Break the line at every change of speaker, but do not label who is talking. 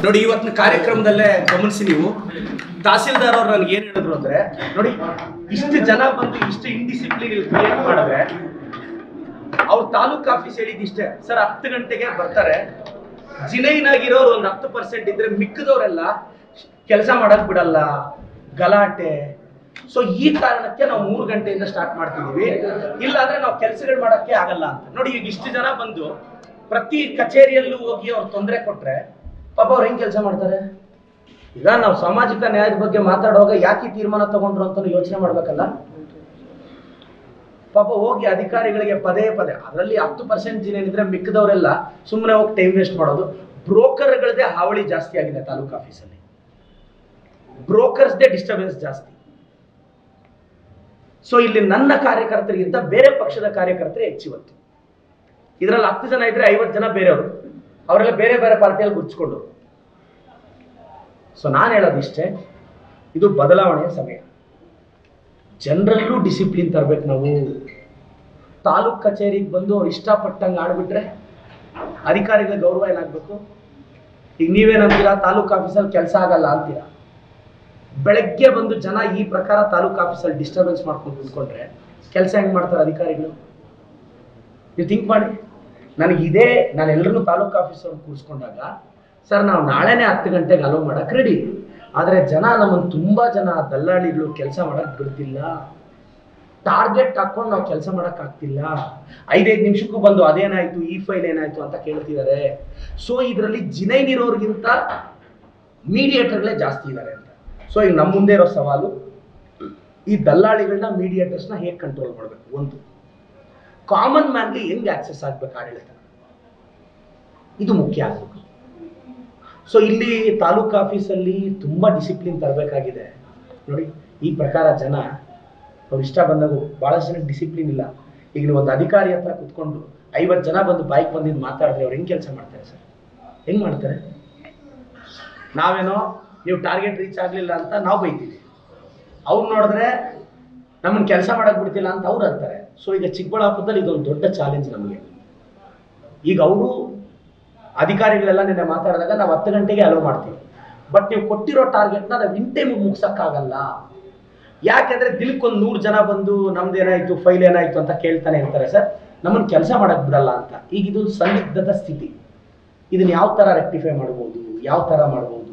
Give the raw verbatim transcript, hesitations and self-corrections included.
ನೋಡಿ ಇವತ್ತಿನ ಕಾರ್ಯಕ್ರಮದಲ್ಲೇ ಗಮನಿಸಿ ನೀವು ತಹಸೀಲ್ದಾರ್ ಅವರು ನನಗೆ ಏನು ಹೇಳಿದ್ರು ಅಂದ್ರೆ ನೋಡಿ ಇಷ್ಟು ಜನ ಬಂದು ಇಷ್ಟು ಇಂಡಿಸಿಪ್ಲಿನ್ ಇಲ್ಲಿ ಕ್ರಿಯೇಟ್ ಮಾಡಿದ್ರೆ ಅವ್ರ ತಾಲೂಕ್ ಆಫೀಸ್ ಹೇಳಿದಿಷ್ಟೇ ಸರ್ ಹತ್ತು ಗಂಟೆಗೆ ಬರ್ತಾರೆ ಜಿನೈನ್ ಆಗಿರೋರು ಒಂದು ಹತ್ತು ಪರ್ಸೆಂಟ್ ಇದ್ರೆ ಮಿಕ್ಕದವರೆಲ್ಲ ಕೆಲಸ ಮಾಡಕ್ ಬಿಡಲ್ಲ ಗಲಾಟೆ. ಸೊ ಈ ಕಾರಣಕ್ಕೆ ನಾವು ಮೂರು ಗಂಟೆಯಿಂದ ಸ್ಟಾರ್ಟ್ ಮಾಡ್ತಿದೀವಿ, ಇಲ್ಲ ಅಂದ್ರೆ ನಾವು ಕೆಲಸಗಳು ಮಾಡಕ್ಕೆ ಆಗಲ್ಲ ಅಂತ. ನೋಡಿ ಈಗ ಇಷ್ಟು ಜನ ಬಂದು ಪ್ರತಿ ಕಚೇರಿಯಲ್ಲೂ ಹೋಗಿ ಅವ್ರು ತೊಂದರೆ ಕೊಟ್ರೆ ಪಾಪ ಅವ್ರು ಹೆಂಗ್ ಕೆಲಸ ಮಾಡ್ತಾರೆ? ಈಗ ನಾವು ಸಾಮಾಜಿಕ ನ್ಯಾಯದ ಬಗ್ಗೆ ಮಾತಾಡುವಾಗ ಯಾಕೆ ತೀರ್ಮಾನ ತಗೊಂಡ್ರು ಅಂತ ಯೋಚನೆ ಮಾಡ್ಬೇಕಲ್ಲ. ಪಾಪ ಹೋಗಿ ಅಧಿಕಾರಿಗಳಿಗೆ ಪದೇ ಪದೇ ಅದರಲ್ಲಿ ಹತ್ತು ಪರ್ಸೆಂಟ್ ಜನ ಏನಿದ್ರೆ ಮಿಕ್ಕದವರೆಲ್ಲ ಸುಮ್ಮನೆ ಹೋಗಿ ಟೈಮ್ ವೇಸ್ಟ್ ಮಾಡೋದು. ಬ್ರೋಕರ್ಗಳದೇ ಹಾವಳಿ ಜಾಸ್ತಿ ಆಗಿದೆ ತಾಲೂಕು ಆಫೀಸಲ್ಲಿ, ಬ್ರೋಕರ್ಸ್ದೇ ಡಿಸ್ಟರ್ಬೆನ್ಸ್ ಜಾಸ್ತಿ. ಸೊ ಇಲ್ಲಿ ನನ್ನ ಕಾರ್ಯಕರ್ತರಿಗಿಂತ ಬೇರೆ ಪಕ್ಷದ ಕಾರ್ಯಕರ್ತರೇ ಹೆಚ್ಚಿವತ್ತು. ಇದರಲ್ಲಿ ಹತ್ತು ಜನ ಇದ್ರೆ ಐವತ್ತು ಜನ ಬೇರೆಯವರು, ಅವರೆಲ್ಲ ಬೇರೆ ಬೇರೆ ಪಾರ್ಟಿಯಲ್ಲಿ ಗುರ್ಸ್ಕೊಂಡು. ಸೊ ನಾನು ಹೇಳೋದಿಷ್ಟೇ, ಇದು ಬದಲಾವಣೆಯ ಸಮಯ. ಜನರಲ್ಲೂ ಡಿಸಿಪ್ಲಿನ್ ತರಬೇಕು ನಾವು. ತಾಲೂಕ್ ಕಚೇರಿಗೆ ಬಂದು ಅವ್ರು ಇಷ್ಟಪಟ್ಟಂಗೆ ಆಡ್ಬಿಟ್ರೆ ಅಧಿಕಾರಿಗಳ ಗೌರವ ಏನಾಗಬೇಕು? ಈಗ ನೀವೇನಂತೀರಾ ತಾಲೂಕ್ ಆಫೀಸಲ್ಲಿ ಕೆಲಸ ಆಗಲ್ಲ ಅಂತೀರಾ. ಬೆಳಗ್ಗೆ ಬಂದು ಜನ ಈ ಪ್ರಕಾರ ತಾಲೂಕ್ ಆಫೀಸಲ್ಲಿ ಡಿಸ್ಟರ್ಬೆನ್ಸ್ ಮಾಡ್ಕೊಂಡು ಕುತ್ಕೊಂಡ್ರೆ ಕೆಲಸ ಹೆಂಗೆ ಮಾಡ್ತಾರೆ ಅಧಿಕಾರಿಗಳು? ನೀವು ಥಿಂಕ್ ಮಾಡಿ. ನನಗೆ ಇದೇ ನಾನು ಎಲ್ಲರನ್ನೂ ತಾಲೂಕು ಆಫೀಸಲ್ಲಿ ಕೂರಿಸ್ಕೊಂಡಾಗ ಸರ್ ನಾವು ನಾಳೆನೇ ಹತ್ತು ಗಂಟೆಗೆ ಅಲೋ ಮಾಡಕ್ಕೆ ರೆಡಿ, ಆದರೆ ಜನ ನಮ್ಮನ್ನು ತುಂಬ ಜನ ದಲ್ಲಾಳಿಗಳು ಕೆಲಸ ಮಾಡಕ್ಕೆ ಬಿಡ್ತಿಲ್ಲ, ಟಾರ್ಗೆಟ್ ಹಾಕ್ಕೊಂಡು ನಾವು ಕೆಲಸ ಮಾಡೋಕ್ಕಾಗ್ತಿಲ್ಲ, ಐದೈದು ನಿಮಿಷಕ್ಕೂ ಬಂದು ಅದೇನಾಯಿತು ಈ ಫೈಲ್ ಏನಾಯಿತು ಅಂತ ಕೇಳ್ತಿದ್ದಾರೆ. ಸೊ ಇದರಲ್ಲಿ ಜಿನೈನ್ ಇರೋರಿಗಿಂತ ಮೀಡಿಯೇಟರ್ಗಳೇ ಜಾಸ್ತಿ ಇದ್ದಾರೆ ಅಂತ. ಸೊ ಈಗ ನಮ್ಮ ಮುಂದೆ ಇರೋ ಸವಾಲು ಈ ದಲ್ಲಾಳಿಗಳನ್ನ ಮೀಡಿಯೇಟರ್ಸ್ನ ಹೇಗೆ ಕಂಟ್ರೋಲ್ ಮಾಡಬೇಕು, ಒಂದು ಕಾಮನ್ ಮ್ಯಾನ್ಗೆ ಹೆಂಗೆ ಆಕ್ಸೆಸ್ ಆಗ್ಬೇಕು ಆಡಳಿತ, ಇದು ಮುಖ್ಯ ಆಗಬೇಕು. ಸೊ ಇಲ್ಲಿ ತಾಲೂಕು ಆಫೀಸಲ್ಲಿ ತುಂಬ ಡಿಸಿಪ್ಲಿನ್ ತರಬೇಕಾಗಿದೆ. ನೋಡಿ ಈ ಪ್ರಕಾರ ಜನ ಅವ್ರು ಇಷ್ಟ ಬಂದಾಗ ಭಾಳಷ್ಟು ಜನಕ್ಕೆ ಡಿಸಿಪ್ಲಿನ್ ಇಲ್ಲ. ಈಗ ನೀವು ಒಂದು ಅಧಿಕಾರಿ ಹತ್ರ ಕುತ್ಕೊಂಡು ಐವತ್ತು ಜನ ಬಂದು ಬೈಕ್ ಬಂದಿದ್ದು ಮಾತಾಡಿದ್ರೆ ಅವ್ರು ಹೆಂಗೆ ಕೆಲಸ ಮಾಡ್ತಾರೆ ಸರ್? ಹೆಂಗೆ ಮಾಡ್ತಾರೆ? ನಾವೇನೋ ನೀವು ಟಾರ್ಗೆಟ್ ರೀಚ್ ಆಗಲಿಲ್ಲ ಅಂತ ನಾವು ಬೈತೀವಿ, ಅವ್ರು ನೋಡಿದ್ರೆ ನಮ್ಮನ್ನು ಕೆಲಸ ಮಾಡಕ್ಕೆ ಬಿಡ್ತಿಲ್ಲ ಅಂತ ಅವ್ರು ಅಂತಾರೆ. ಸೊ ಈಗ ಚಿಕ್ಕಬಳ್ಳಾಪುರದಲ್ಲಿ ಇದೊಂದು ದೊಡ್ಡ ಚಾಲೆಂಜ್ ನಮಗೆ. ಈಗ ಅವರು ಅಧಿಕಾರಿಗಳೆಲ್ಲ ನಿನ್ನೆ ಮಾತಾಡಿದಾಗ ನಾವು ಹತ್ತು ಗಂಟೆಗೆ ಅಲೋ ಮಾಡ್ತೀವಿ, ಬಟ್ ನೀವು ಕೊಟ್ಟಿರೋ ಟಾರ್ಗೆಟ್ನ ನಾವು ಇನ್ ಟೈಮಿಗೆ ಮುಗ್ಸೋಕ್ಕಾಗಲ್ಲ. ಯಾಕೆಂದರೆ ದಿನಕ್ಕೊಂದು ನೂರು ಜನ ಬಂದು ನಮ್ದೇನಾಯಿತು ಫೈಲ್ ಏನಾಯಿತು ಅಂತ ಕೇಳ್ತಾನೆ ಇರ್ತಾರೆ ಸರ್, ನಮ್ಮನ್ನು ಕೆಲಸ ಮಾಡೋಕ್ಕೆ ಬಿಡಲ್ಲ ಅಂತ. ಈಗ ಇದು ಸಂದಿಗ್ಧದ ಸ್ಥಿತಿ. ಇದನ್ನು ಯಾವ ಥರ ರೆಕ್ಟಿಫೈ ಮಾಡ್ಬೋದು, ಯಾವ ಥರ ಮಾಡ್ಬೋದು?